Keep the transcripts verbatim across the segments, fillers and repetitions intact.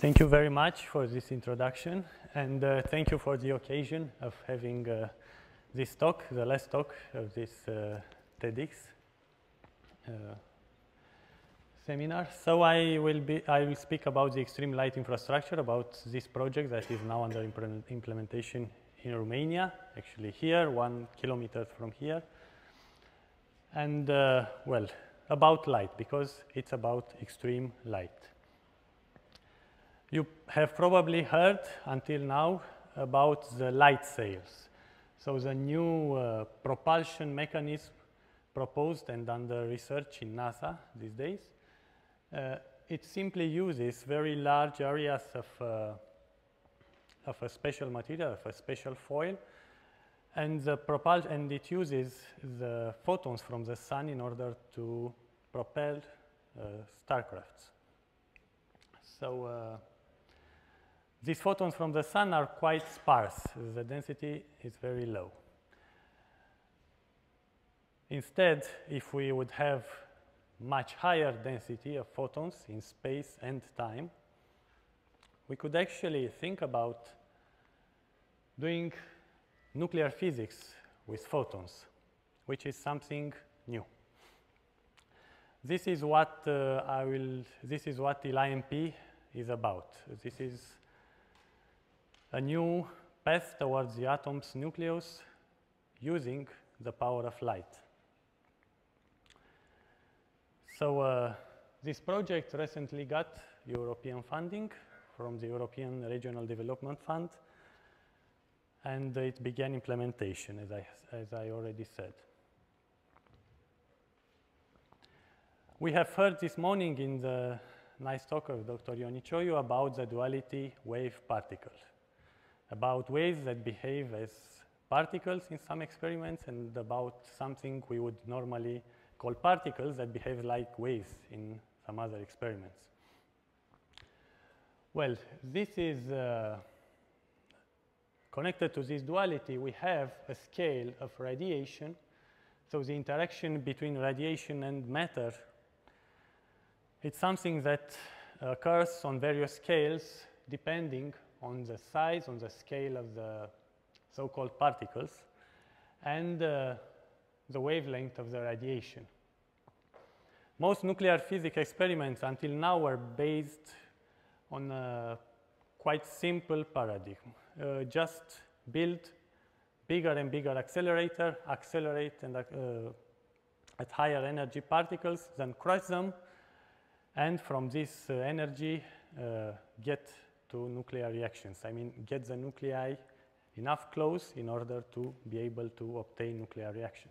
Thank you very much for this introduction, and uh, thank you for the occasion of having uh, this talk, the last talk of this uh, TEDx uh, seminar. So I will be, I will speak about the extreme light infrastructure, about this project that is now under implement implementation in Romania, actually here, one kilometer from here. And uh, well, about light, because it's about extreme light. You have probably heard until now about the light sails. So the new uh, propulsion mechanism proposed and under research in NASA these days, uh, it simply uses very large areas of, uh, of a special material, of a special foil, and, the propul and it uses the photons from the sun in order to propel uh, starcrafts. So uh, these photons from the sun are quite sparse. The density is very low. Instead, if we would have much higher density of photons in space and time, we could actually think about doing nuclear physics with photons, which is something new. This is what uh, I will, this is what L I M P is about. This is a new path towards the atom's nucleus using the power of light. So uh, this project recently got European funding from the European Regional Development Fund, and it began implementation, as I, as I already said. We have heard this morning in the nice talk of Doctor Ionicioiu about the duality wave-particle, about waves that behave as particles in some experiments and about something we would normally call particles that behave like waves in some other experiments. Well, this is uh, connected to this duality. We have a scale of radiation. So the interaction between radiation and matter, it's something that occurs on various scales depending on the size, on the scale of the so-called particles, and uh, the wavelength of the radiation. Most nuclear physics experiments until now were based on a quite simple paradigm. Uh, just build bigger and bigger accelerator, accelerate and, uh, at higher energy particles, then crush them, and from this uh, energy uh, get to nuclear reactions. I mean, get the nuclei enough close in order to be able to obtain nuclear reactions.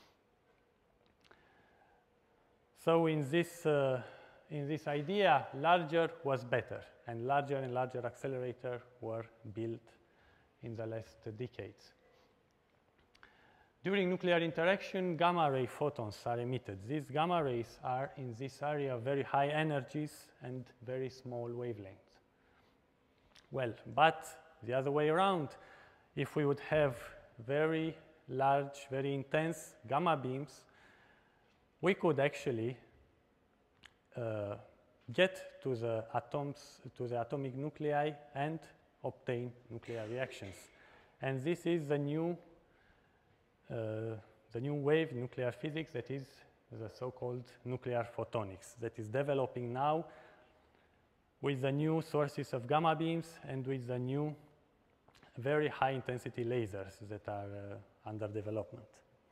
So in this, uh, in this idea, larger was better, and larger and larger accelerators were built in the last decades. During nuclear interaction, gamma ray photons are emitted. These gamma rays are in this area very high energies and very small wavelengths. Well, but the other way around, if we would have very large, very intense gamma beams, we could actually uh, get to the atoms, to the atomic nuclei and obtain nuclear reactions. And this is the new, uh, the new wave in nuclear physics, that is the so-called nuclear photonics, that is developing now with the new sources of gamma beams and with the new very high intensity lasers that are uh, under development.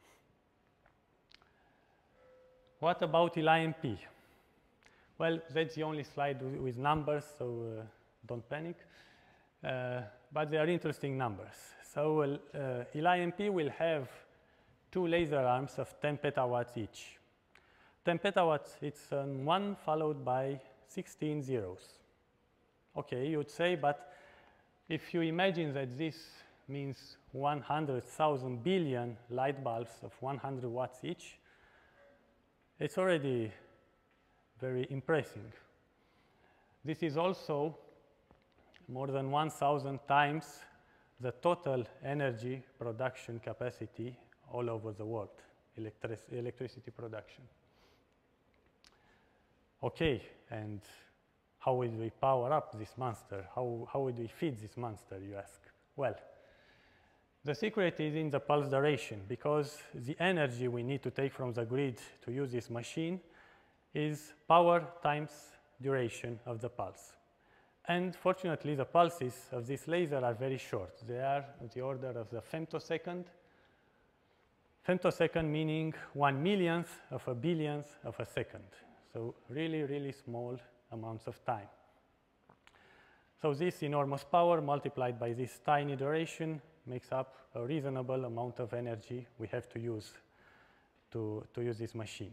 What about L I M P? Well, that's the only slide with, with numbers, so uh, don't panic. Uh, but they are interesting numbers. So uh, L I M P will have two laser arms of ten petawatts each. ten petawatts, it's um, one followed by sixteen zeros. Okay, you would say, but if you imagine that this means one hundred thousand billion light bulbs of one hundred watts each, it's already very impressive. This is also more than one thousand times the total energy production capacity all over the world, electric electricity production. Okay, and how would we power up this monster? How, how would we feed this monster, you ask? Well, the secret is in the pulse duration, because the energy we need to take from the grid to use this machine is power times duration of the pulse. And fortunately, the pulses of this laser are very short. They are of the order of the femtosecond. Femtosecond meaning one millionth of a billionth of a second. So really, really small amounts of time. So this enormous power multiplied by this tiny duration makes up a reasonable amount of energy we have to use to, to use this machine.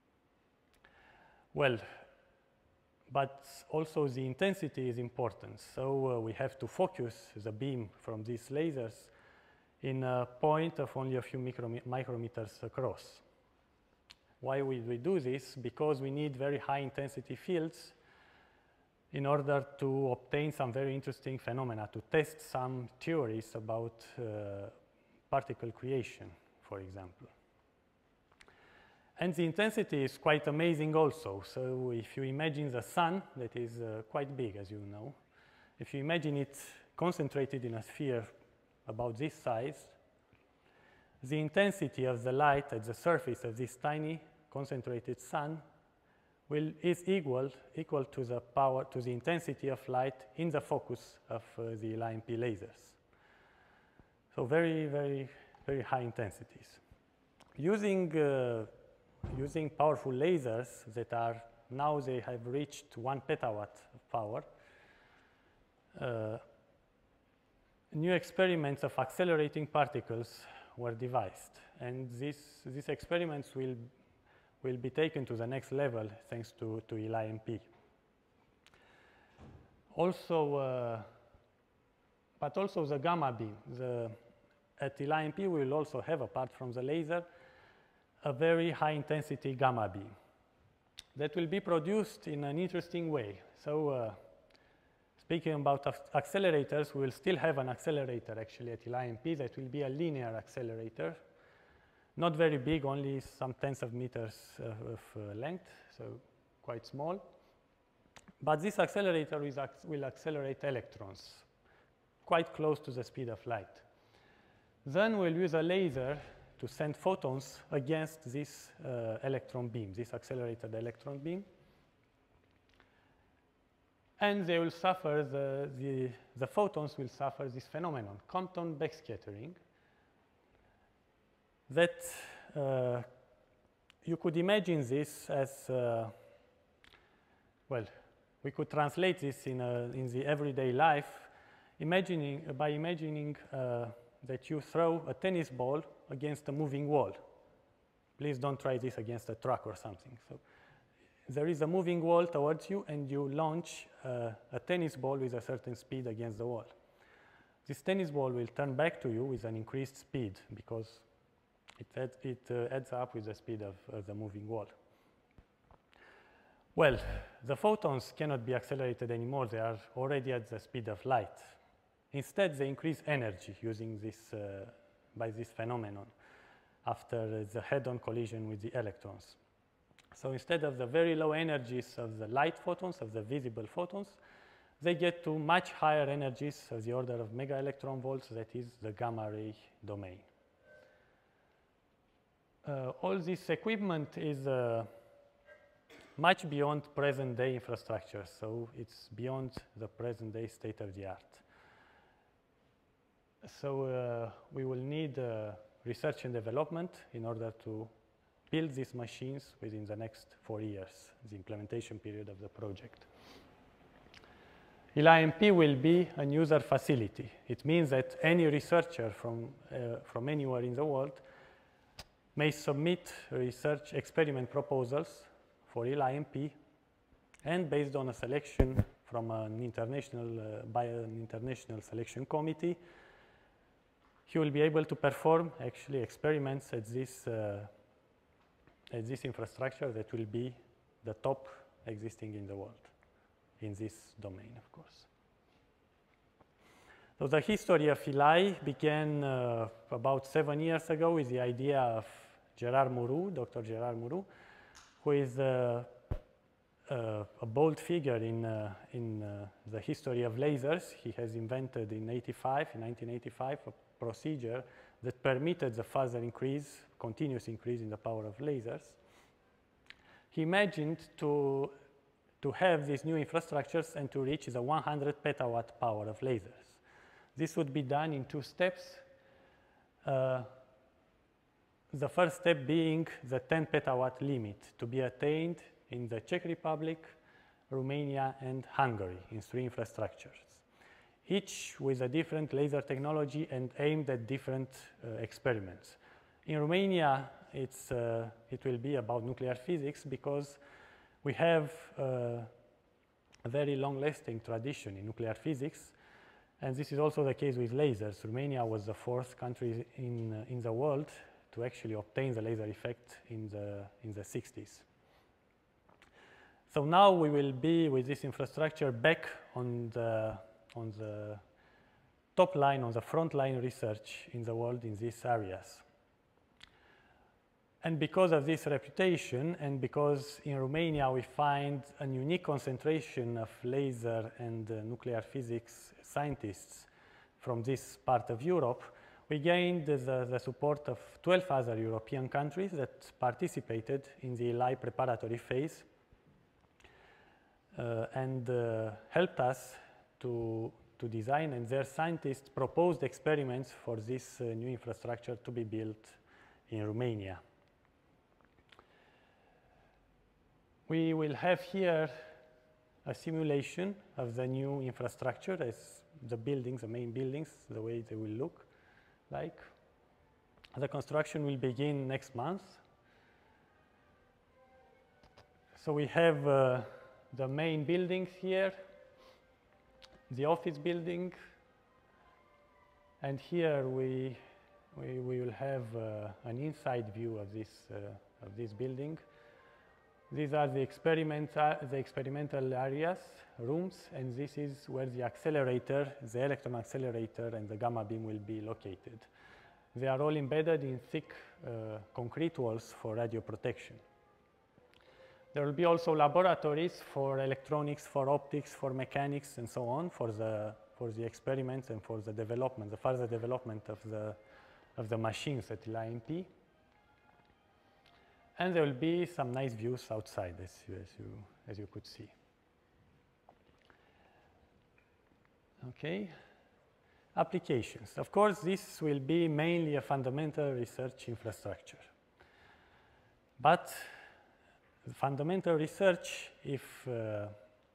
Well, but also the intensity is important. So uh, we have to focus the beam from these lasers in a point of only a few micrometers across. Why would we do this? Because we need very high intensity fields in order to obtain some very interesting phenomena, to test some theories about uh, particle creation, for example. And the intensity is quite amazing also. So if you imagine the sun, that is uh, quite big, as you know, if you imagine it concentrated in a sphere about this size, the intensity of the light at the surface of this tiny concentrated sun will, is equal, equal to the power, to the intensity of light in the focus of uh, the L I M P lasers. So very, very, very high intensities. Using, uh, using powerful lasers that are, now they have reached one petawatt of power, uh, new experiments of accelerating particles were devised. And this, these experiments will will be taken to the next level thanks to, to L I M P. Also, uh, but also the gamma beam. The, at L I M P, we will also have, apart from the laser, a very high intensity gamma beam that will be produced in an interesting way. So uh, speaking about accelerators, we will still have an accelerator actually at L I M P that will be a linear accelerator. Not very big, only some tens of meters uh, of uh, length, so quite small. But this accelerator is ac will accelerate electrons quite close to the speed of light. Then we'll use a laser to send photons against this uh, electron beam, this accelerated electron beam. And they will suffer, the, the, the photons will suffer this phenomenon, Compton backscattering, that uh, you could imagine this as, uh, well, we could translate this in, a, in the everyday life, imagining, uh, by imagining uh, that you throw a tennis ball against a moving wall. Please don't try this against a truck or something. So there is a moving wall towards you, and you launch uh, a tennis ball with a certain speed against the wall. This tennis ball will turn back to you with an increased speed because it, add, it uh, adds up with the speed of uh, the moving wall. Well, the photons cannot be accelerated anymore. They are already at the speed of light. Instead, they increase energy using this, uh, by this phenomenon after the head-on collision with the electrons. So instead of the very low energies of the light photons, of the visible photons, they get to much higher energies of the order of mega electron volts, that is the gamma ray domain. Uh, all this equipment is uh, much beyond present day infrastructure, so it's beyond the present day state of the art. So uh, we will need uh, research and development in order to build these machines within the next four years, the implementation period of the project. L I M P will be a user facility. It means that any researcher from, uh, from anywhere in the world may submit research experiment proposals for L I M P, and based on a selection from an international, uh, by an international selection committee, he will be able to perform actually experiments at this, uh, at this infrastructure that will be the top existing in the world, in this domain, of course. So the history of L I began uh, about seven years ago with the idea of Gérard Mourou, Doctor Gérard Mourou, who is uh, uh, a bold figure in, uh, in uh, the history of lasers. He has invented in eighty-five, in nineteen eighty-five, a procedure that permitted the further increase, continuous increase in the power of lasers. He imagined to, to have these new infrastructures and to reach the one hundred petawatt power of lasers. This would be done in two steps. Uh, the first step being the ten petawatt limit to be attained in the Czech Republic, Romania, and Hungary in three infrastructures, each with a different laser technology and aimed at different uh, experiments. In Romania, it's, uh, it will be about nuclear physics because we have uh, a very long-lasting tradition in nuclear physics, and this is also the case with lasers. Romania was the fourth country in, uh, in the world to actually obtain the laser effect in the, in the sixties. So now we will be, with this infrastructure, back on the, on the top line, on the front line research in the world in these areas. And because of this reputation, and because in Romania we find a unique concentration of laser and uh, nuclear physics scientists from this part of Europe, we gained the, the support of twelve other European countries that participated in the E L I preparatory phase uh, and uh, helped us to, to design, and their scientists proposed experiments for this uh, new infrastructure to be built in Romania. We will have here a simulation of the new infrastructure as the buildings, the main buildings, the way they will look like. The construction will begin next month. So we have uh, the main buildings here, the office building, and here we, we, we will have uh, an inside view of this, uh, of this building. These are the, experiment, uh, the experimental areas, rooms, and this is where the accelerator, the electron accelerator, and the gamma beam will be located. They are all embedded in thick uh, concrete walls for radio protection. There will be also laboratories for electronics, for optics, for mechanics, and so on, for the, for the experiments and for the development, the further development of the, of the machines at L I M P. And there will be some nice views outside, as you, as you, as you could see. Okay. Applications. Of course, this will be mainly a fundamental research infrastructure. But fundamental research, if, uh,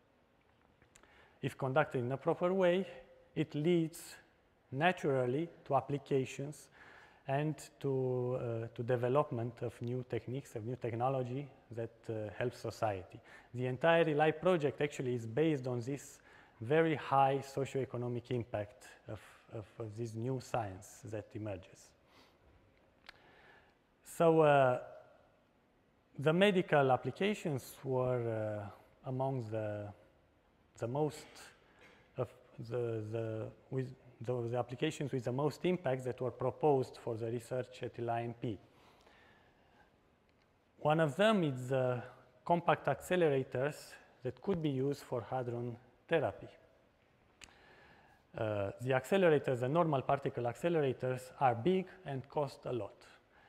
if conducted in a proper way, it leads naturally to applications and to, uh, to development of new techniques, of new technology that uh, helps society. The entire E L I project actually is based on this very high socioeconomic impact of, of, of this new science that emerges. So uh, the medical applications were uh, among the, the most of the, the, with the, the applications with the most impact that were proposed for the research at L I M P. One of them is the compact accelerators that could be used for hadron therapy. Uh, the accelerators, the normal particle accelerators, are big and cost a lot.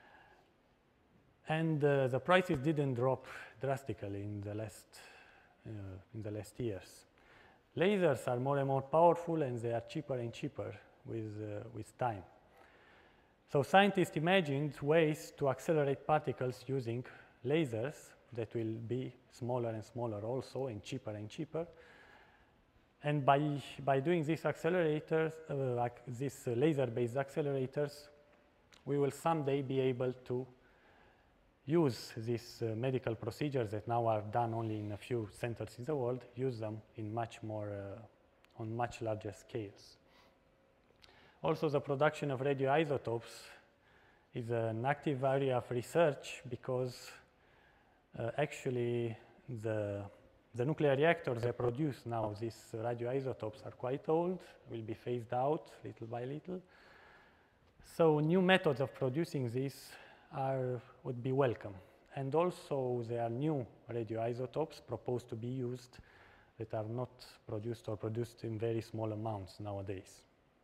And uh, the prices didn't drop drastically in the last, uh, in the last years. Lasers are more and more powerful, and they are cheaper and cheaper with, uh, with time. So scientists imagined ways to accelerate particles using lasers that will be smaller and smaller also, and cheaper and cheaper. And by, by doing these accelerators, uh, like these uh, laser-based accelerators, we will someday be able to use these uh, medical procedures that now are done only in a few centers in the world, use them in much more, uh, on much larger scales. Also, the production of radioisotopes is an active area of research because uh, actually the, the nuclear reactors that produce now these radioisotopes are quite old, will be phased out little by little. So new methods of producing these are, would be welcome. and also there are new radioisotopes proposed to be used that are not produced or produced in very small amounts nowadays.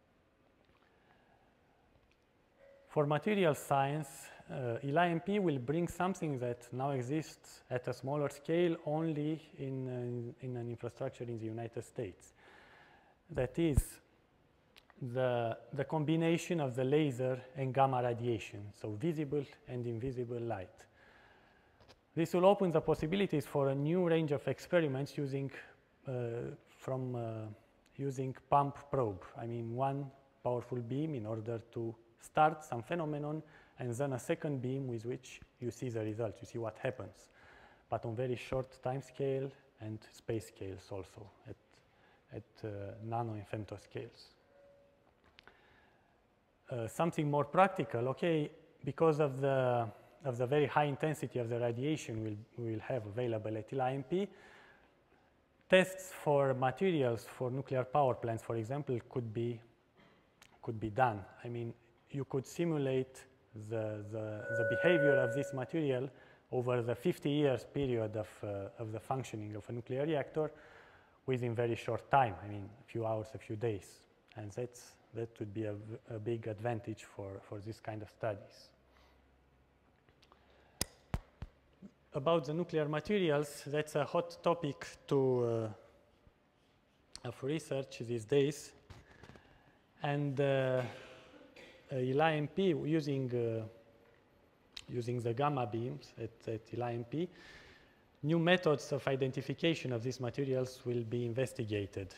For material science, uh, E L I M P will bring something that now exists at a smaller scale only in, uh, in an infrastructure in the United States. That is the, the combination of the laser and gamma radiation, so visible and invisible light. This will open the possibilities for a new range of experiments using, uh, from, uh, using pump probe. I mean, one powerful beam in order to start some phenomenon, and then a second beam with which you see the result, you see what happens, but on very short time scale and space scales also, at, at uh, nano and femto scales. Uh, something more practical, okay, because of the, of the very high intensity of the radiation we'll, we will have available at E L I M P, tests for materials for nuclear power plants, for example, could be, could be done. I mean, you could simulate the, the, the behavior of this material over the fifty years period of, uh, of the functioning of a nuclear reactor within very short time, I mean, a few hours, a few days. And that's, that would be a, a big advantage for, for this kind of studies. About the nuclear materials, that's a hot topic to, uh, of research these days. And uh, Uh, E L I M P using, uh, using the gamma beams at, at E L I M P, new methods of identification of these materials will be investigated.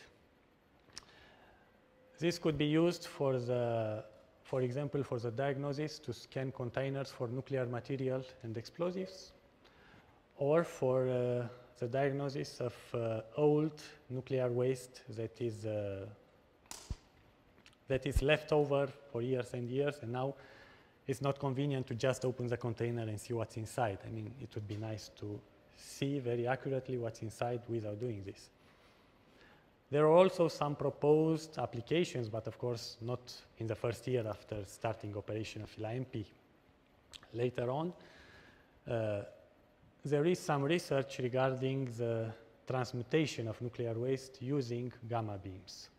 This could be used for the, for example, for the diagnosis to scan containers for nuclear material and explosives, or for uh, the diagnosis of uh, old nuclear waste that is uh, that is left over for years and years, and now it's not convenient to just open the container and see what's inside. I mean, it would be nice to see very accurately what's inside without doing this. There are also some proposed applications, but of course not in the first year after starting operation of E L I M P. Later on, uh, there is some research regarding the transmutation of nuclear waste using gamma beams.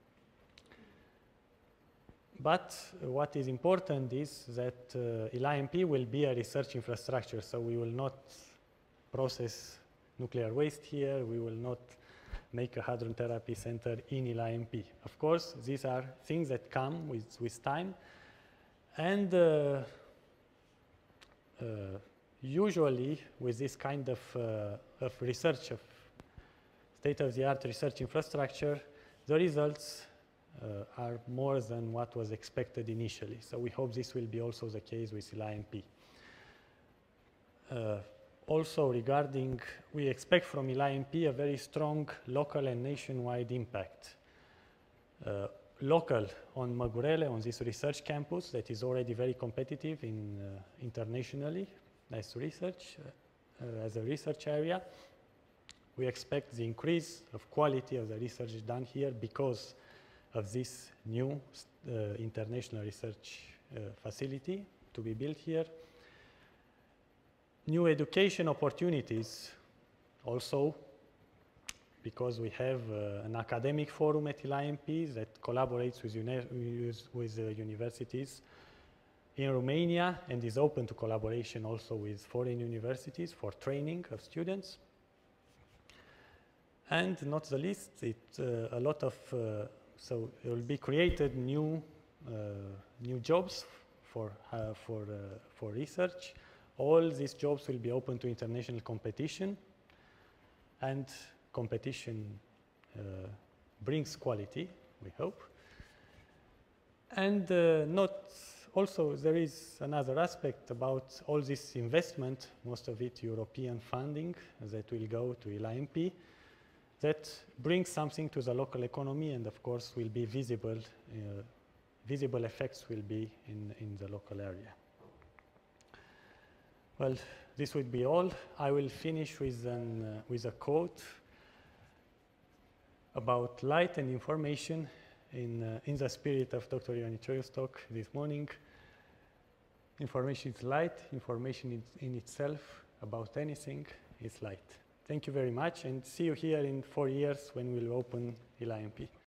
But what is important is that uh, E L I M P will be a research infrastructure, so we will not process nuclear waste here, we will not make a hadron therapy center in E L I M P. Of course, these are things that come with, with time, and uh, uh, usually with this kind of, uh, of research, of state-of-the-art research infrastructure, the results Uh, are more than what was expected initially. So we hope this will be also the case with E L I M P. Uh, also regarding, we expect from E L I M P a very strong local and nationwide impact. Uh, local on Magurele, on this research campus that is already very competitive in, uh, internationally as research, uh, uh, as a research area. We expect the increase of quality of the research done here because of this new uh, international research uh, facility to be built here. New education opportunities also, because we have uh, an academic forum at E L I M P that collaborates with, uni with uh, universities in Romania and is open to collaboration also with foreign universities for training of students. And not the least, it, uh, a lot of uh, so there will be created new, uh, new jobs for, uh, for, uh, for research. All these jobs will be open to international competition, and competition uh, brings quality, we hope. And uh, not also there is another aspect about all this investment, most of it European funding that will go to E L I M P, that brings something to the local economy, and of course will be visible, uh, visible effects will be in, in the local area. Well, this would be all. I will finish with, an, uh, with a quote about light and information in, uh, in the spirit of Doctor Ioanniciou's talk this morning. Information is light, information in, in itself about anything is light. Thank you very much, and see you here in four years when we'll open Eli M P.